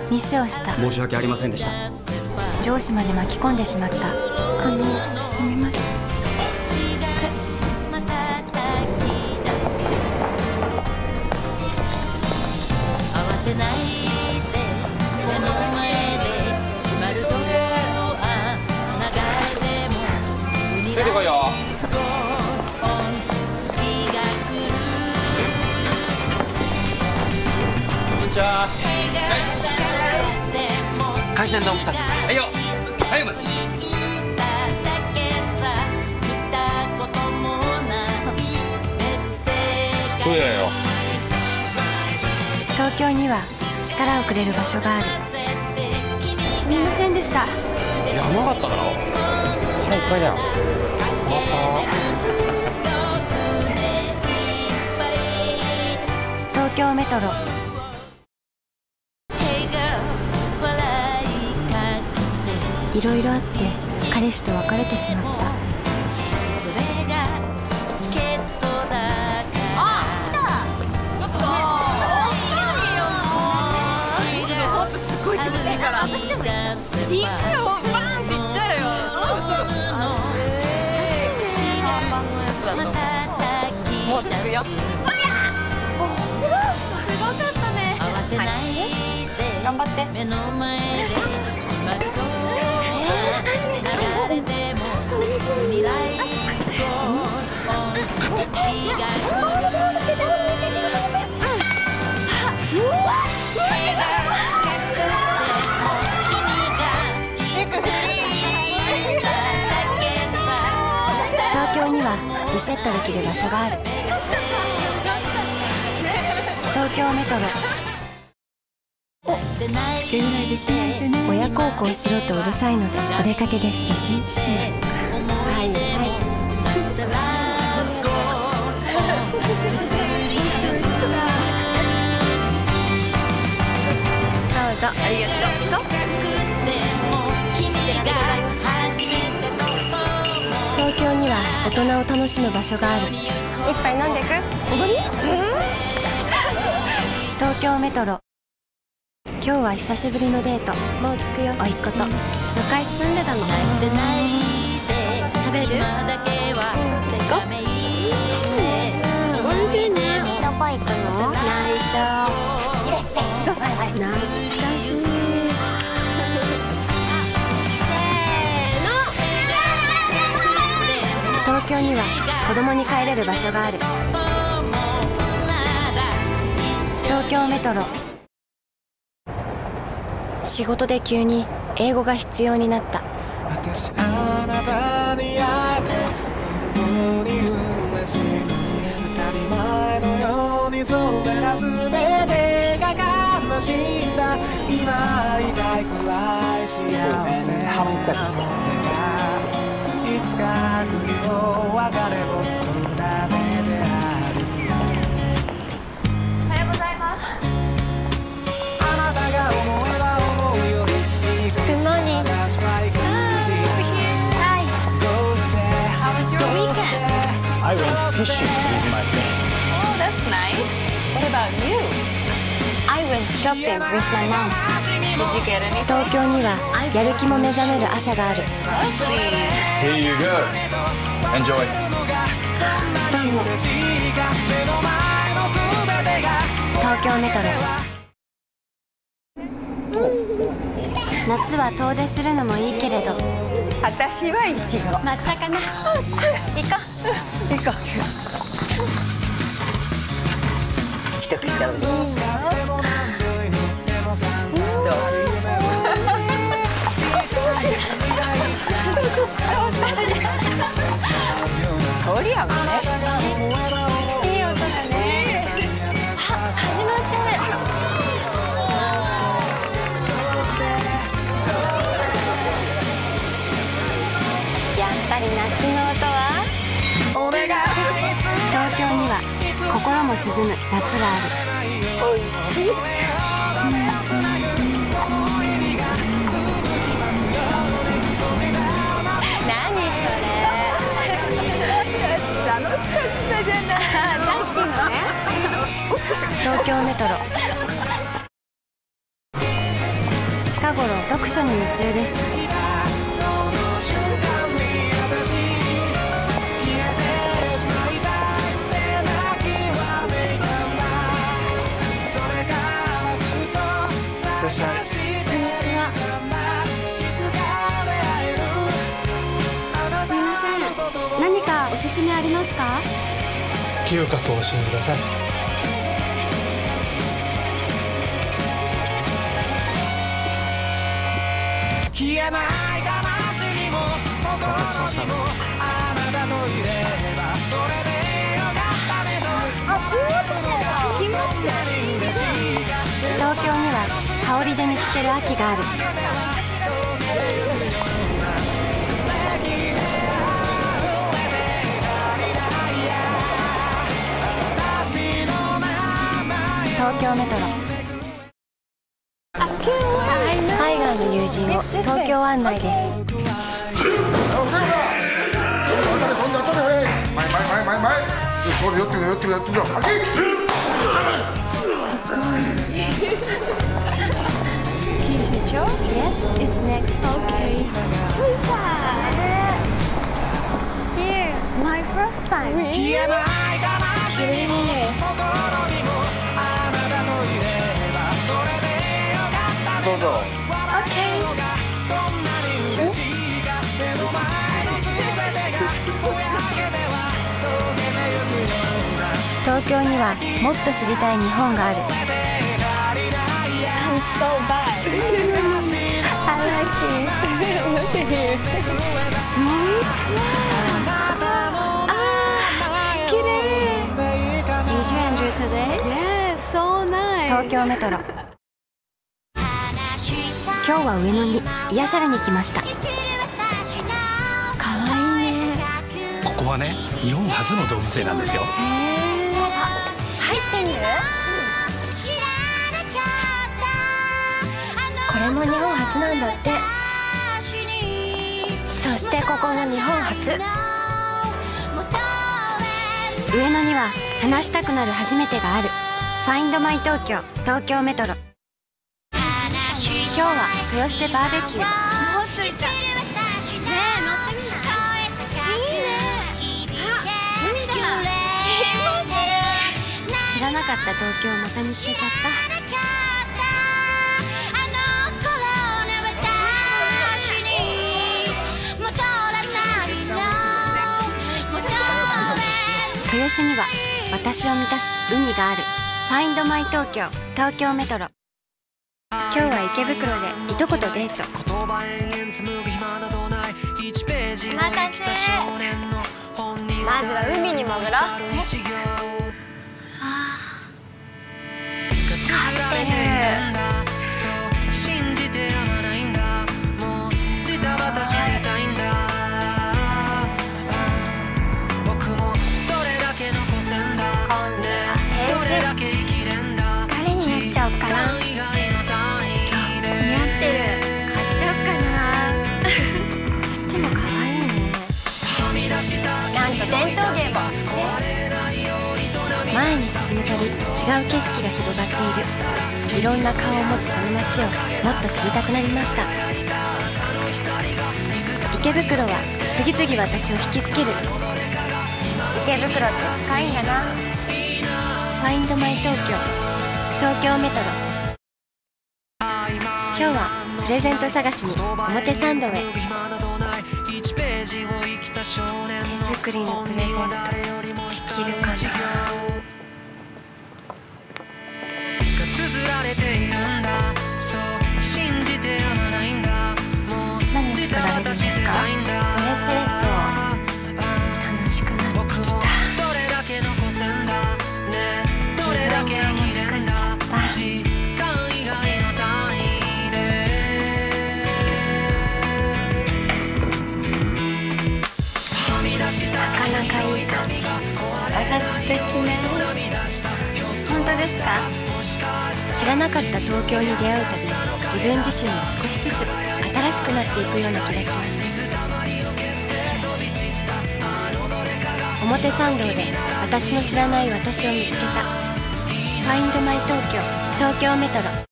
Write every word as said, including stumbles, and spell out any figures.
ミスをした。 申し訳ありませんでした。 上司まで巻き込んでしまった。あのすみません。 ついてこいよ。こんにちは。海鮮丼ふたつ。はいよ。はいお待ち。食えよ。 東京には力をくれる場所がある。すみませんでした。 山形だろ。腹いっぱいだよ。 東京メトロ。いろいろあって彼氏と別れてしまった。 もうつくよ。すごかったね。頑張って。 東京にはリセットできる場所がある。東京メトロ。親孝行しろとうるさいのでお出かけです。はいはいどうぞ。ありがとう。東京には大人を楽しむ場所がある。 一杯飲んでく？おごり？ 東京メトロ。今日は久しぶりのデート。もう着くよ。おいっ子と昔住んでたの。食べる？うん、じゃあ行こう。おいしいね。どこ行くの？内緒。懐かしい。東京には子供に帰れる場所がある。東京メトロ。仕事で急に英語が必要になった。 私あなたに会えて本当に嬉しいのに当たり前のようにそれら全てが悲しいんだ。今会いたいくらい幸せなのがいつか来るよ別れを育ててある。 おはようございます。 あなたが思えば思うよりいくつも話は行くし。 Hi. どうして How was your weekend? I went fishing with my friends. Oh, that's nice. What about you? I went shopping with my mom. Did you get anything? 東京にはやる気も目覚める朝がある。 Here you go. Enjoy. どうも。東京メトロ。夏は遠出するのもいいけれど、 私はイチゴ。 抹茶かな。行こ行こう。一口食べて。どう？通りやもんね。 いい音だね。は、始まってる。やっぱり夏の音は東京には心も涼む夏がある。 おいしい。 何それ。 楽しかったじゃない。 さっきのね。東京メトロ。 近頃読書に夢中です。すいません、何かおすすめありますか？ 嗅覚を信じなさい。 私はさ、 東京には香りで見つける秋がある。東京メトロ。海外の友人を東京案内です。Yes, it's next. Okay. Super. Here, my first time. Really? Really? どうぞ。 Okay. Oops. 東京にはもっと知りたい日本がある。I'm so bad. I like it. Look at you. See? Ah, 綺麗。Did you enjoy today? Yes, so nice. 東京メトロ。今日は上野に癒されに来ました。かわいいね。 ここはね、日本初の動物園なんですよ。 へー。あ、入ってみる？これも日本初なんだって。そしてここも日本初。上野には話したくなる初めてがある。Find My Tokyo 東京メトロ。今日は豊洲でバーベキュー。もう着いた。ねえ、乗ってみない？いいね。あ、海だ。知らなかった東京をまた見つけちゃった。豊洲には私を満たす海がある。Find My Tokyo 東京メトロ。今日は池袋でいとことデート。お待たせ。まずは海に潜ろう。あー、光ってる。誰になっちゃおうかな。似合ってる。買っちゃおうかな。そっちも可愛いね。なんと伝統芸も。前に進むたび違う景色が広がっている。いろんな顔を持つこの街をもっと知りたくなりました。池袋は次々私を引きつける。池袋って深いんだな。Find My Tokyo 東京メトロ。今日はプレゼント探しに表参道へ。手作りのプレゼントできるかな。何作られるんですか？ブレスレット。楽しくなってきた。自分用も作っちゃった。なかなかいい感じ。私素敵ね。本当ですか？知らなかった東京に出会うたび、自分自身も少しずつ新しくなっていくような気がします。よし。表参道で私の知らない私を見つけた。Find My Tokyo 東京メトロ。